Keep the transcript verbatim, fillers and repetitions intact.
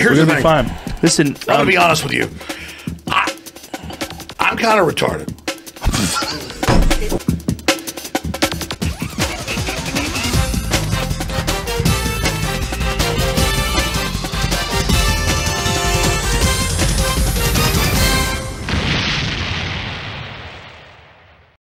here's We're the gonna be thing. fine. Listen, I'm gonna um, be honest with you. I, I'm kind of retarded.